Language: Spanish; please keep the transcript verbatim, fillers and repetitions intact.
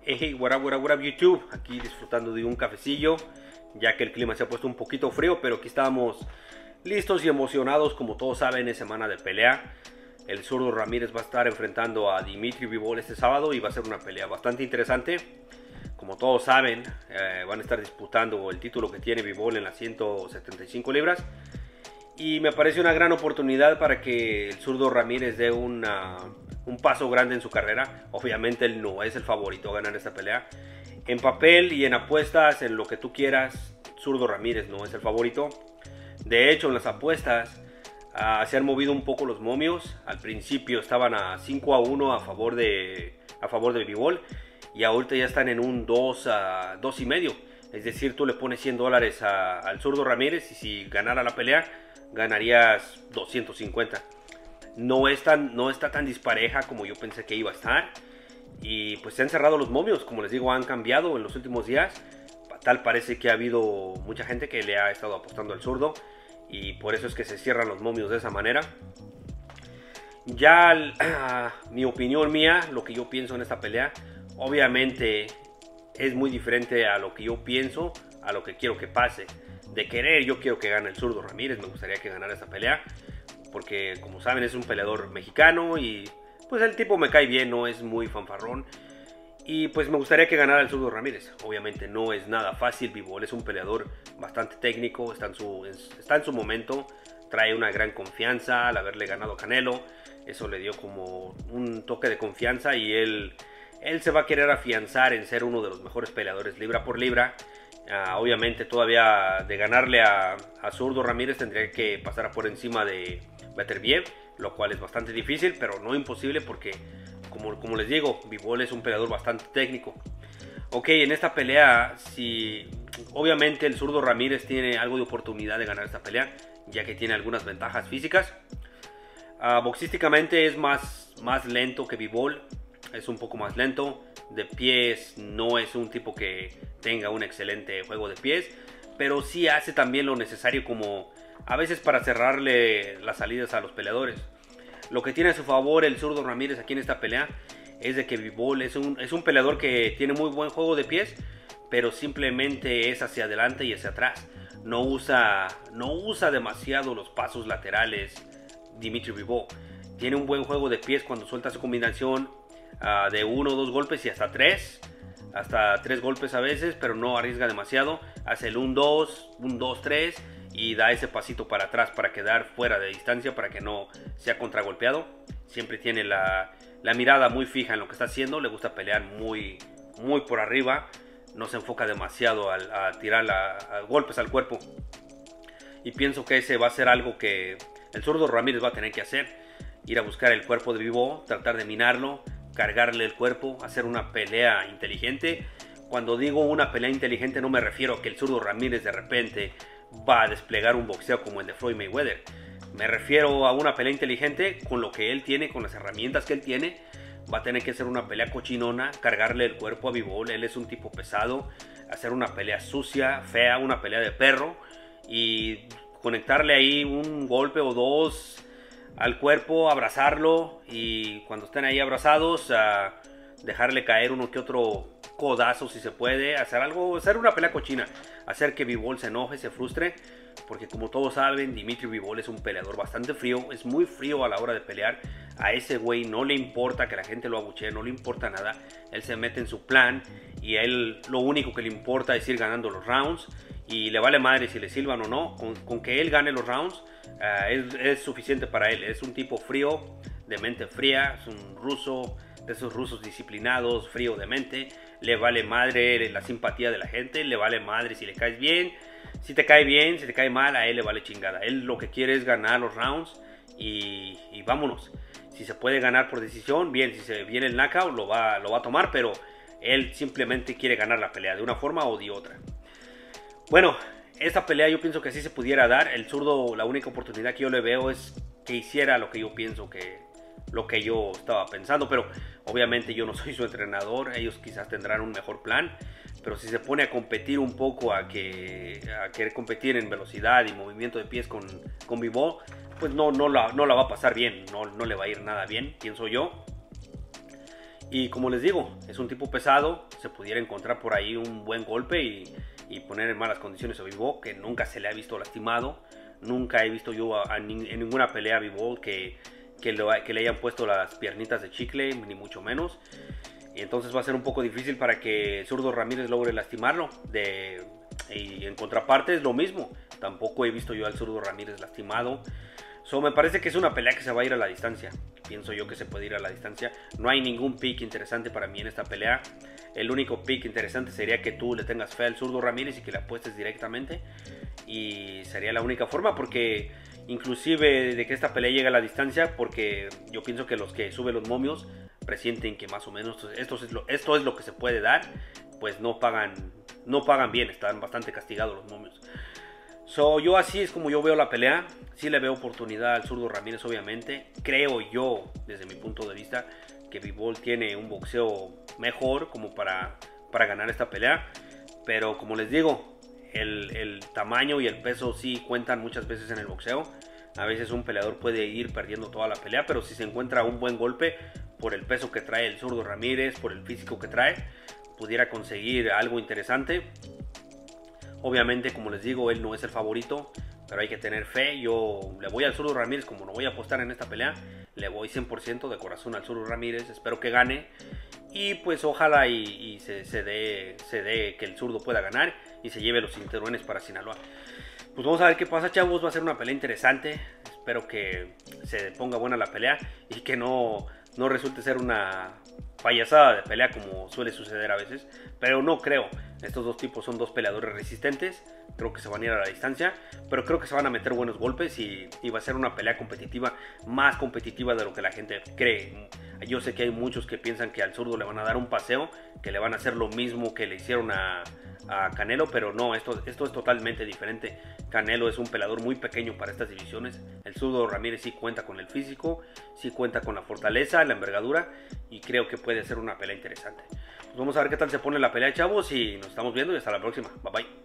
Hey, what up, what up, what up, YouTube, aquí disfrutando de un cafecillo, ya que el clima se ha puesto un poquito frío, pero aquí estamos listos y emocionados. Como todos saben, es semana de pelea. El zurdo Ramírez va a estar enfrentando a Dimitri Bivol este sábado y va a ser una pelea bastante interesante. Como todos saben, eh, van a estar disputando el título que tiene Bivol en las ciento setenta y cinco libras. Y me parece una gran oportunidad para que el zurdo Ramírez dé una, un paso grande en su carrera. Obviamente él no es el favorito a ganar esta pelea. En papel y en apuestas, en lo que tú quieras, zurdo Ramírez no es el favorito. De hecho, en las apuestas uh, se han movido un poco los momios. Al principio estaban a cinco a uno a favor de, a favor de Bivol. Y ahorita ya están en un dos a dos y medio. Es decir, tú le pones cien dólares a, al zurdo Ramírez y si ganara la pelea, ganarías doscientos cincuenta. No, es tan, no está tan dispareja como yo pensé que iba a estar. Y pues se han cerrado los momios. Como les digo, han cambiado en los últimos días. Tal parece que ha habido mucha gente que le ha estado apostando al zurdo. Y por eso es que se cierran los momios de esa manera. Ya uh, mi opinión mía, lo que yo pienso en esta pelea, obviamente es muy diferente a lo que yo pienso, a lo que quiero que pase. De querer, yo quiero que gane el zurdo Ramírez. Me gustaría que ganara esta pelea, porque como saben es un peleador mexicano y pues el tipo me cae bien, no es muy fanfarrón. Y pues me gustaría que ganara el zurdo Ramírez. Obviamente no es nada fácil. Bivol es un peleador bastante técnico, está en su, está en su momento, trae una gran confianza al haberle ganado a Canelo. Eso le dio como un toque de confianza y él, él se va a querer afianzar en ser uno de los mejores peleadores libra por libra. Uh, obviamente todavía de ganarle a, a zurdo Ramírez tendría que pasar por encima de Beterbiev, lo cual es bastante difícil, pero no imposible porque como, como les digo, Bivol es un peleador bastante técnico. Ok, en esta pelea, si obviamente el zurdo Ramírez tiene algo de oportunidad de ganar esta pelea, ya que tiene algunas ventajas físicas. Uh, boxísticamente es más, más lento que Bivol, es un poco más lento. De pies no es un tipo que tenga un excelente juego de pies, pero sí hace también lo necesario como a veces para cerrarle las salidas a los peleadores. Lo que tiene a su favor el zurdo Ramírez aquí en esta pelea es de que Bivol es un, es un peleador que tiene muy buen juego de pies, pero simplemente es hacia adelante y hacia atrás. No usa, no usa demasiado los pasos laterales Dimitri Bivol. Tiene un buen juego de pies cuando suelta su combinación Uh, de uno o dos golpes y hasta tres, hasta tres golpes a veces, pero no arriesga demasiado. Hace el uno dos, uno dos tres y da ese pasito para atrás para quedar fuera de distancia, para que no sea contragolpeado. Siempre tiene la, la mirada muy fija en lo que está haciendo, le gusta pelear muy, muy por arriba, no se enfoca demasiado a, a tirar la, a golpes al cuerpo. Y pienso que ese va a ser algo que el zurdo Ramírez va a tener que hacer, ir a buscar el cuerpo de Bivol, tratar de minarlo, cargarle el cuerpo, hacer una pelea inteligente. Cuando digo una pelea inteligente no me refiero a que el zurdo Ramírez de repente va a desplegar un boxeo como el de Floyd Mayweather. Me refiero a una pelea inteligente con lo que él tiene, con las herramientas que él tiene. Va a tener que hacer una pelea cochinona, cargarle el cuerpo a Bivol. Él es un tipo pesado, hacer una pelea sucia, fea, una pelea de perro y conectarle ahí un golpe o dos al cuerpo, abrazarlo y cuando estén ahí abrazados uh, dejarle caer uno que otro codazo si se puede, hacer algo, hacer una pelea cochina, hacer que Bivol se enoje, se frustre, porque como todos saben, Dimitri Bivol es un peleador bastante frío, es muy frío a la hora de pelear. A ese güey no le importa que la gente lo abuchee, no le importa nada, él se mete en su plan y a él lo único que le importa es ir ganando los rounds y le vale madre si le silban o no, con, con que él gane los rounds uh, es, es suficiente para él. Es un tipo frío, de mente fría, es un ruso, de esos rusos disciplinados, frío de mente. Le vale madre la simpatía de la gente, le vale madre si le caes bien, si te cae bien, si te cae mal, a él le vale chingada. Él lo que quiere es ganar los rounds y, y vámonos. Si se puede ganar por decisión, bien, si se viene el knockout lo va, lo va a tomar, pero él simplemente quiere ganar la pelea de una forma o de otra. Bueno, esta pelea yo pienso que sí se pudiera dar. El zurdo, la única oportunidad que yo le veo es que hiciera lo que yo pienso que lo que yo estaba pensando, pero obviamente yo no soy su entrenador, ellos quizás tendrán un mejor plan, pero si se pone a competir un poco, a, que, a querer competir en velocidad y movimiento de pies con, con Bivol, pues no, no, la, no la va a pasar bien, no, no le va a ir nada bien, pienso yo. Y como les digo, es un tipo pesado, se pudiera encontrar por ahí un buen golpe y, y poner en malas condiciones a Bivol, que nunca se le ha visto lastimado. Nunca he visto yo a, a ni, en ninguna pelea a Bivol que, que, lo, que le hayan puesto las piernitas de chicle, ni mucho menos. Y entonces va a ser un poco difícil para que el zurdo Ramírez logre lastimarlo. De, y en contraparte es lo mismo. Tampoco he visto yo al zurdo Ramírez lastimado. So, me parece que es una pelea que se va a ir a la distancia. Pienso yo que se puede ir a la distancia. No hay ningún pick interesante para mí en esta pelea. El único pick interesante sería que tú le tengas fe al zurdo Ramírez y que le apuestes directamente. Y sería la única forma, porque inclusive de que esta pelea llegue a la distancia, porque yo pienso que los que suben los momios presienten que más o menos esto es lo, esto es lo que se puede dar, pues no pagan, no pagan bien, están bastante castigados los momios. So, yo así es como yo veo la pelea. Sí le veo oportunidad al zurdo Ramírez, obviamente. Creo yo, desde mi punto de vista, que Bivol tiene un boxeo mejor como para, para ganar esta pelea. Pero como les digo, el, el tamaño y el peso sí cuentan muchas veces en el boxeo. A veces un peleador puede ir perdiendo toda la pelea, pero si se encuentra un buen golpe por el peso que trae el zurdo Ramírez, por el físico que trae, pudiera conseguir algo interesante. Obviamente, como les digo, él no es el favorito, pero hay que tener fe. Yo le voy al zurdo Ramírez, como no voy a apostar en esta pelea, le voy cien por ciento de corazón al zurdo Ramírez. Espero que gane y pues ojalá y, y se, se, dé, se dé que el zurdo pueda ganar y se lleve los cinturones para Sinaloa. Pues vamos a ver qué pasa, chavos. Va a ser una pelea interesante. Espero que se ponga buena la pelea y que no, no resulte ser una payasada de pelea como suele suceder a veces, pero no creo. Estos dos tipos son dos peleadores resistentes, creo que se van a ir a la distancia, pero creo que se van a meter buenos golpes y, y va a ser una pelea competitiva, más competitiva de lo que la gente cree. Yo sé que hay muchos que piensan que al zurdo le van a dar un paseo, que le van a hacer lo mismo que le hicieron a, a Canelo, pero no, esto, esto es totalmente diferente. Canelo es un peleador muy pequeño para estas divisiones. El zurdo Ramírez sí cuenta con el físico, sí cuenta con la fortaleza, la envergadura, y creo que puede ser una pelea interesante. Pues vamos a ver qué tal se pone la pelea, chavos, y nos estamos viendo y hasta la próxima. Bye bye.